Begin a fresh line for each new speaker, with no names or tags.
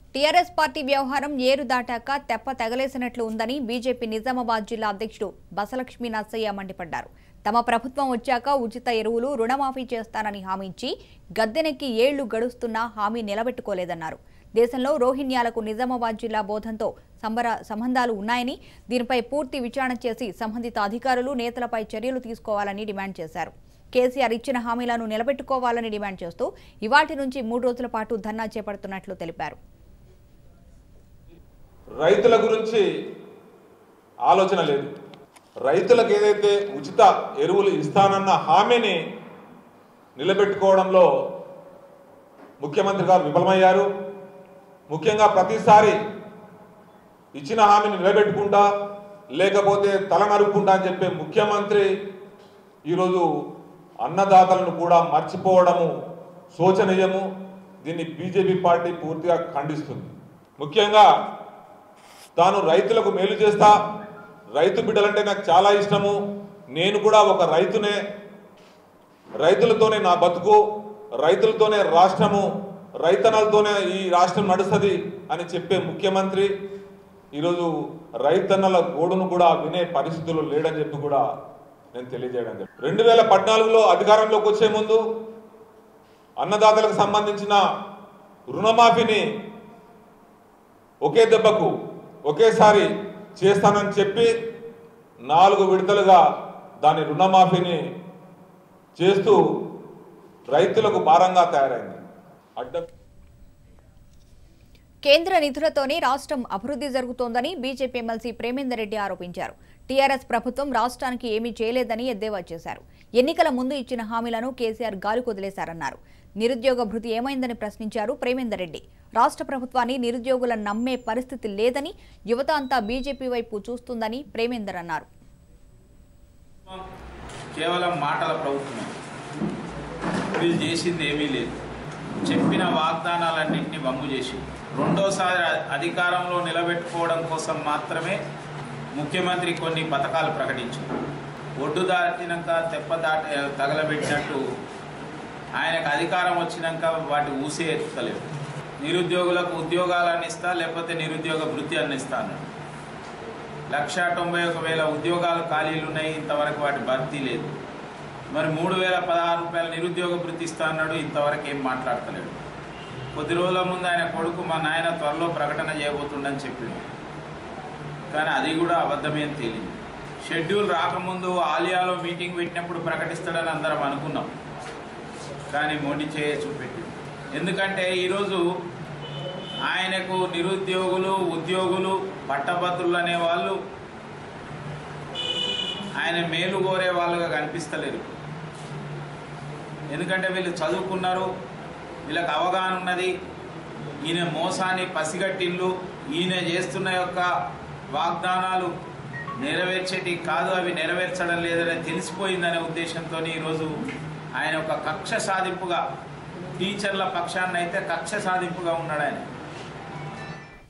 TRS party వ్యవహారం ఏరు దాటాక తెప్ప తగలేసినట్లు ఉందని బీజేపీ నిజామాబాద్ జిల్లా అధ్యక్షుడు బసలక్ష్మి నరసయ్య మండిపడ్డారు. తమ ప్రభుత్వం వచ్చాక ఉచిత ఎరువులు రుణమాఫీ చేస్తానని హామీ ఇచ్చి గద్దెనెక్కి ఏళ్లు గడుస్తున్నా హామీ నిలబెట్టుకోలేదన్నారు. దేశంలో రోహింగ్యాలకు నిజామాబాద్ జిల్లా బోధంతో సంబంధాలు ఉన్నాయని, దీనిపై పూర్తి విచారణ చేసి సంబంధిత అధికారులు నేతలపై చర్యలు తీసుకోవాలని డిమాండ్ చేశారు. కేసీఆర్ ఇచ్చిన హామీలను నిలబెట్టుకోవాలని డిమాండ్ చేస్తూ ఇవాటి నుంచి 3 రోజుల పాటు ధర్నా చేపడుతున్నట్లు తెలిపారు.
రైతుల గురించి ఆలోచన లేదు. రైతులకు ఏదైతే ఉచిత ఎరువులు ఇస్తానన్న హామీని నిలబెట్టుకోవడంలో ముఖ్యమంత్రి గారు విఫలమయ్యారు. ముఖ్యంగా ప్రతిసారి ఇచ్చిన హామీని నిలబెట్టుకుంటా లేకపోతే తల నరుక్కుంటా అని చెప్పే ముఖ్యమంత్రి ఈరోజు అన్నదాతలను కూడా మర్చిపోవడము శోచనీయము. దీన్ని బీజేపీ పార్టీ పూర్తిగా ఖండిస్తుంది. ముఖ్యంగా తాను రైతులకు మేలు చేస్తా, రైతు బిడ్డలంటే నాకు చాలా ఇష్టము, నేను కూడా ఒక రైతునే, రైతులతోనే నా బతుకు, రైతులతోనే రాష్ట్రము, రైతన్నలతోనే ఈ రాష్ట్రం నడుస్తుంది అని చెప్పే ముఖ్యమంత్రి ఈరోజు రైతన్నల గోడును కూడా వినే పరిస్థితుల్లో లేడని చెప్పి కూడా నేను తెలియజేయడం. 2014లో అధికారంలోకి వచ్చే ముందు అన్నదాతలకు సంబంధించిన రుణమాఫీని ఒకే దెబ్బకు ఒకేసారి చేస్తానని చెప్పి 4 విడతలుగా దాని రుణమాఫీని చేస్తూ రైతులకు భారంగా తయారైంది.
కేంద్ర నిధులతోనే రాష్ట్రం అభివృద్ధి జరుగుతోందని బీజేపీ ఎమ్మెల్సీ ప్రేమేందర్ రెడ్డి ఆరోపించారు. టీఆర్ఎస్ ప్రభుత్వం రాష్ట్రానికి ఏమీ చేయలేదని ఎద్దేవా చేశారు. ఎన్నికల ముందు ఇచ్చిన హామీలను కేసీఆర్ గాలికొదిలేశారన్నారు. నిరుద్యోగ భృతి ఏమైందని ప్రశ్నించారు ప్రేమేందర్ రెడ్డి. రాష్ట్ర ప్రభుత్వాన్ని నిరుద్యోగులను నమ్మే పరిస్థితి లేదని, యువత అంతా బీజేపీ వైపు చూస్తుందని ప్రేమేందర్ అన్నారు.
కేవలం మాటల ప్రభుత్వమే, వీళ్ళు చేసింది ఏమీ లేదు. చెప్పిన వాగ్దానాలన్నింటినీ వమ్ము చేసి రెండోసారి అధికారంలో నిలబెట్టుకోవడం కోసం మాత్రమే ముఖ్యమంత్రి కొన్ని పథకాలు ప్రకటించారు. ఒడ్డు దాటినాక తెప్ప తగలబెట్టినట్టు ఆయనకు అధికారం వచ్చినాక వాటి ఊసే ఎత్తుతలేవు. నిరుద్యోగులకు ఉద్యోగాలను ఇస్తా, లేకపోతే నిరుద్యోగ వృత్తి అన్నిస్తా అన్నాడు. 191,000 ఉద్యోగాలు ఖాళీలు ఉన్నాయి, ఇంతవరకు వాటి భర్తీ లేదు. మరి 3,016 రూపాయల నిరుద్యోగ వృత్తి ఇస్తా అన్నాడు, ఇంతవరకు ఏం మాట్లాడతలేడు. కొద్ది రోజుల ముందు ఆయన కొడుకు మా నాయన త్వరలో ప్రకటన చేయబోతుండని చెప్పింది, కానీ అది కూడా అబద్ధమేం తేలింది. షెడ్యూల్ రాకముందు ఆలియాలో మీటింగ్ పెట్టినప్పుడు ప్రకటిస్తాడని అందరం అనుకున్నాం, కానీ మొండి చేయ చూపెట్టింది. ఎందుకంటే ఈరోజు ఆయనకు నిరుద్యోగులు, ఉద్యోగులు, పట్టభద్రులు అనే వాళ్ళు ఆయన మేలు కోరే వాళ్ళుగా కనిపిస్తలేరు. ఎందుకంటే వీళ్ళు చదువుకున్నారు, వీళ్ళకి అవగాహన ఉన్నది. ఈయన మోసాన్ని పసిగట్టిళ్ళు, ఈయన చేస్తున్న యొక్క వాగ్దానాలు నెరవేర్చేటి కాదు, అవి నెరవేర్చడం లేదని తెలిసిపోయిందనే ఉద్దేశంతో ఈరోజు ఆయన ఒక కక్ష సాధింపుగా, టీచర్ల పక్షాన్నైతే కక్ష సాధింపుగా ఉన్నాడు ఆయన.